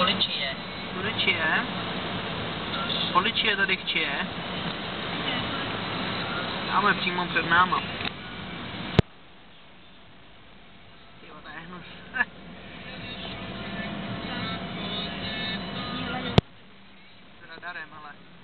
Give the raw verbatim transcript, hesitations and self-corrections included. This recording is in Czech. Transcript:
Policie. Policie. Policie tady chčije. Máme přímo před náma. Jo, to je hnus. S radarem, ale.